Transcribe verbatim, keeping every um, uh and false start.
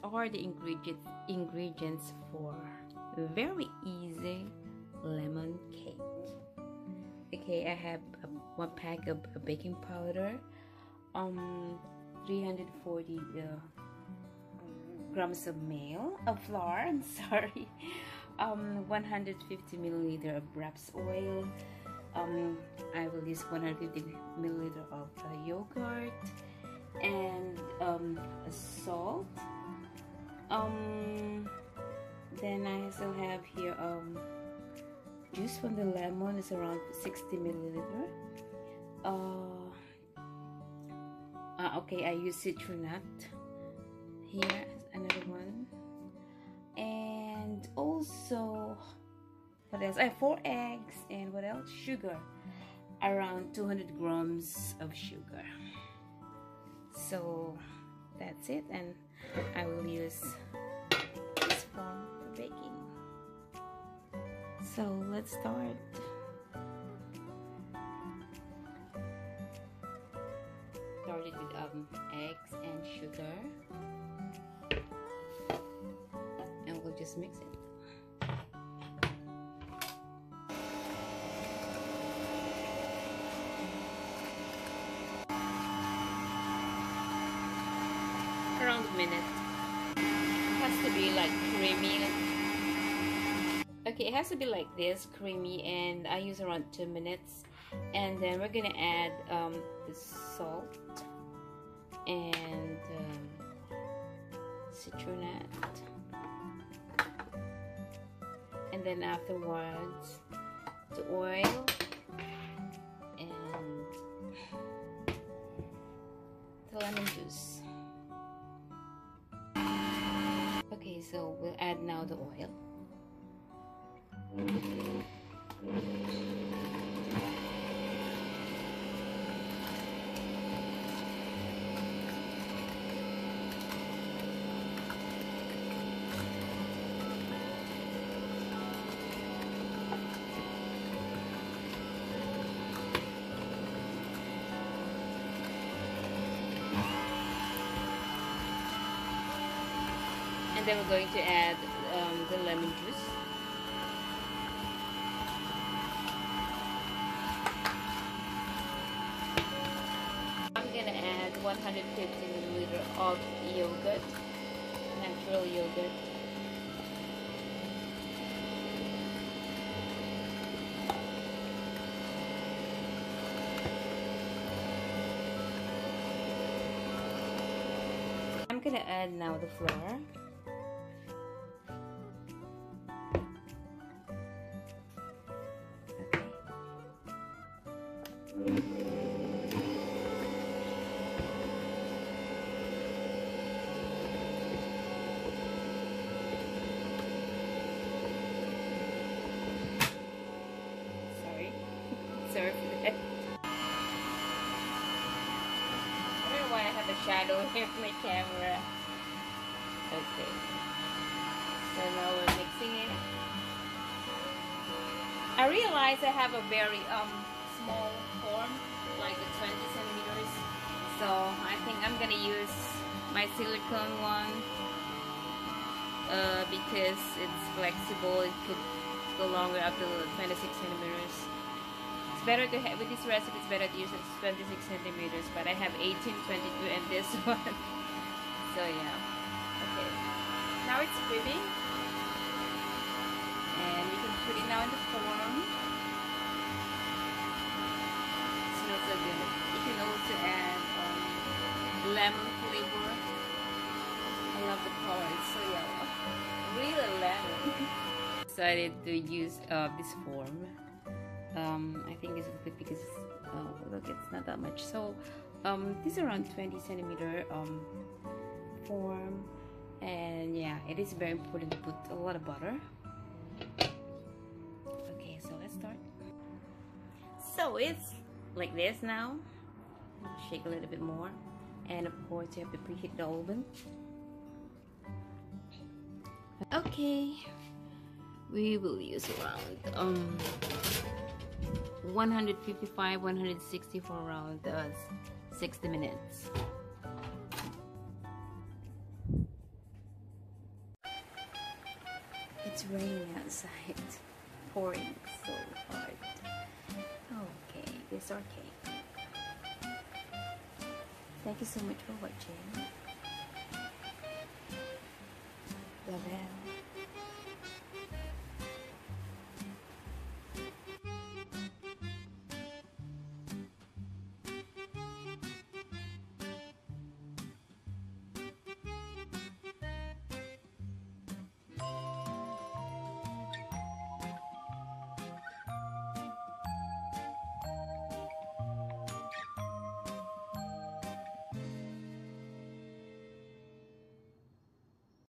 are the ingredients ingredients for very easy lemon cake. Okay, I have a, one pack of baking powder, um, three hundred forty uh, grams of meal of flour. I'm sorry, um, one hundred fifty milliliter of raps oil. Um, I will use one hundred fifty milliliter of uh, yogurt and um, salt. Um, then I also have here um, juice from the lemon is around sixty milliliter. Uh, uh, okay, I use citronut. Here is another one, and also what else? I have four eggs, and what else? Sugar, around two hundred grams of sugar. So that's it, and I will use this form for baking. So let's start. Started with um, eggs and sugar, and we'll just mix it. Around a minute. It has to be like creamy. Okay, it has to be like this, creamy, and I use around two minutes. And then we're gonna add um, the salt and um, citronut, and then afterwards the oil and the lemon juice. Okay, so we'll add now the oil. And then we're going to add um, the lemon juice. I'm gonna add one hundred fifty milliliter of yogurt, natural yogurt. I'm gonna add now the flour. Sorry, sorry for that. I don't know why I have a shadow here in my camera. Okay, so now we're mixing it. I realize I have a very um small form, like a twenty centimeters. So I think I'm gonna use my silicone one uh, because it's flexible. It could go longer up to twenty-six centimeters. It's better to have with this recipe. It's better to use twenty-six centimeters, but I have eighteen, twenty-two, and this one. So yeah. Okay. Now it's whipping, and we can put it now in the form. Smells so good. You can also add um, lemon flavor. I love the color. It's so yellow. Really lemon. Decided to use uh, this form. Um, I think it's good because uh, look, it's not that much. So um, this is around twenty centimeter um, form. And yeah, it is very important to put a lot of butter. Okay, so let's start. So it's like this now. Shake a little bit more, and of course you have to preheat the oven. Okay, we will use around um one hundred fifty-five, one hundred sixty for around uh, sixty minutes. raining outside, pouring so hard. Okay, this is our cake. Thank you so much for watching.